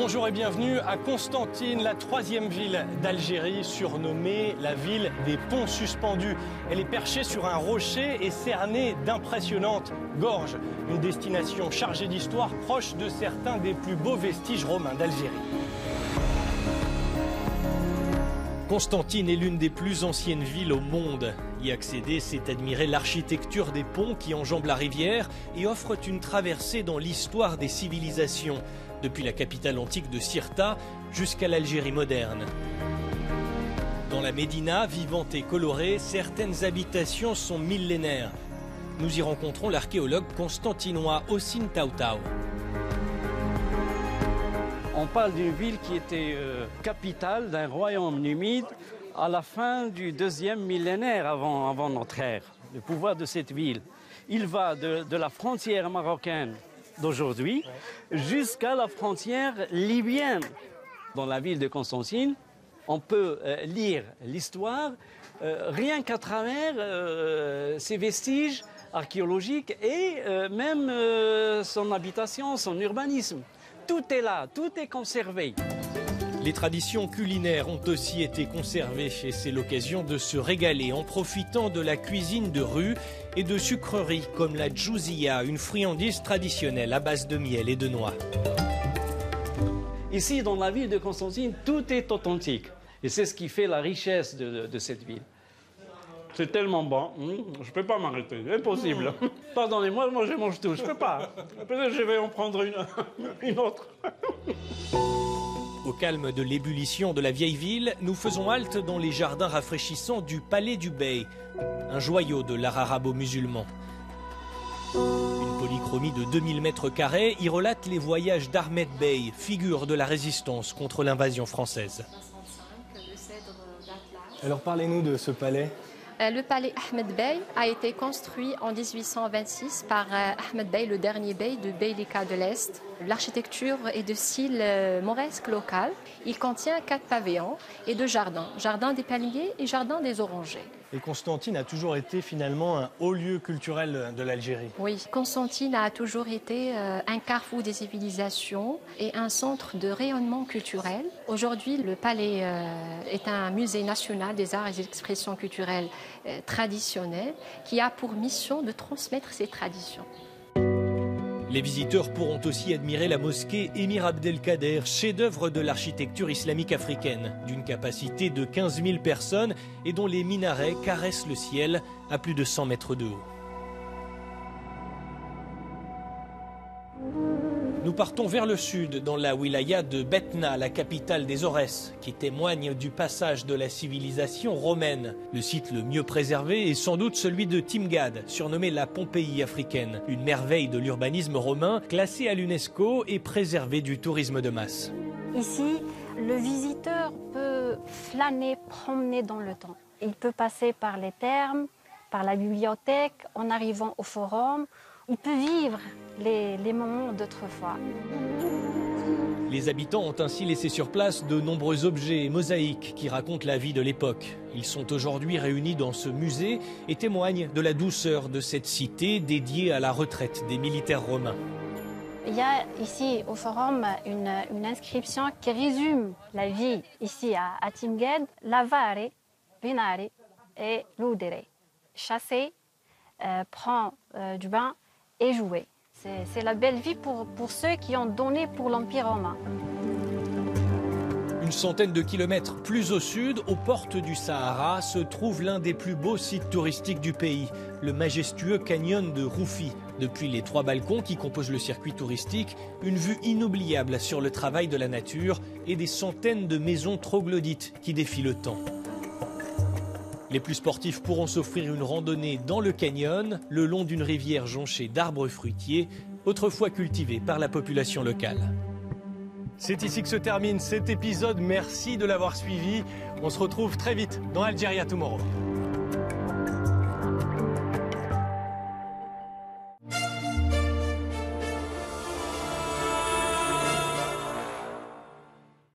Bonjour et bienvenue à Constantine, la troisième ville d'Algérie, surnommée la ville des ponts suspendus. Elle est perchée sur un rocher et cernée d'impressionnantes gorges. Une destination chargée d'histoire proche de certains des plus beaux vestiges romains d'Algérie. Constantine est l'une des plus anciennes villes au monde. Y accéder, c'est admirer l'architecture des ponts qui enjambent la rivière et offrent une traversée dans l'histoire des civilisations, depuis la capitale antique de Cirta jusqu'à l'Algérie moderne. Dans la Médina, vivante et colorée, certaines habitations sont millénaires. Nous y rencontrons l'archéologue constantinois Hossein Taoutao. On parle d'une ville qui était capitale d'un royaume numide à la fin du deuxième millénaire avant notre ère. Le pouvoir de cette ville, il va de la frontière marocaine d'aujourd'hui jusqu'à la frontière libyenne. Dans la ville de Constantine, on peut lire l'histoire rien qu'à travers ses vestiges archéologiques et même son habitation, son urbanisme. Tout est là, tout est conservé. Les traditions culinaires ont aussi été conservées et c'est l'occasion de se régaler en profitant de la cuisine de rue et de sucreries comme la djouzia, une friandise traditionnelle à base de miel et de noix. Ici, dans la ville de Constantine, tout est authentique et c'est ce qui fait la richesse de cette ville. C'est tellement bon, je ne peux pas m'arrêter, c'est impossible. Pardonnez-moi, moi je mange tout, je ne peux pas. Peut-être je vais en prendre une autre. Au calme de l'ébullition de la vieille ville, nous faisons halte dans les jardins rafraîchissants du Palais du Bey, un joyau de l'art arabo-musulman. Une polychromie de 2000 mètres carrés y relate les voyages d'Ahmed Bey, figure de la résistance contre l'invasion française. Alors parlez-nous de ce palais. Le palais Ahmed Bey a été construit en 1826 par Ahmed Bey, le dernier bey de Beylika de l'Est. L'architecture est de style mauresque local. Il contient 4 pavillons et 2 jardins. Jardin des palmiers et jardin des orangers. Et Constantine a toujours été finalement un haut lieu culturel de l'Algérie. Oui, Constantine a toujours été un carrefour des civilisations et un centre de rayonnement culturel. Aujourd'hui, le palais est un musée national des arts et des expressions culturelles traditionnelles qui a pour mission de transmettre ces traditions. Les visiteurs pourront aussi admirer la mosquée Émir Abdelkader, chef-d'œuvre de l'architecture islamique africaine, d'une capacité de 15 000 personnes et dont les minarets caressent le ciel à plus de 100 mètres de haut. Nous partons vers le sud, dans la wilaya de Betna, la capitale des Aurès, qui témoigne du passage de la civilisation romaine. Le site le mieux préservé est sans doute celui de Timgad, surnommé la Pompéi africaine, une merveille de l'urbanisme romain, classée à l'UNESCO et préservée du tourisme de masse. Ici, le visiteur peut flâner, promener dans le temps. Il peut passer par les thermes, par la bibliothèque, en arrivant au forum. Il peut vivre les moments d'autrefois. Les habitants ont ainsi laissé sur place de nombreux objets et mosaïques qui racontent la vie de l'époque. Ils sont aujourd'hui réunis dans ce musée et témoignent de la douceur de cette cité dédiée à la retraite des militaires romains. Il y a ici au forum une inscription qui résume la vie ici à Timgad, lavare, venare et ludere. Chasser, prendre du bain et jouer. C'est la belle vie pour ceux qui ont donné pour l'Empire romain. Une centaine de kilomètres plus au sud, aux portes du Sahara, se trouve l'un des plus beaux sites touristiques du pays, le majestueux canyon de Roufi. Depuis les 3 balcons qui composent le circuit touristique, une vue inoubliable sur le travail de la nature et des centaines de maisons troglodytes qui défient le temps. Les plus sportifs pourront s'offrir une randonnée dans le canyon, le long d'une rivière jonchée d'arbres fruitiers, autrefois cultivés par la population locale. C'est ici que se termine cet épisode. Merci de l'avoir suivi. On se retrouve très vite dans Algeria Tomorrow.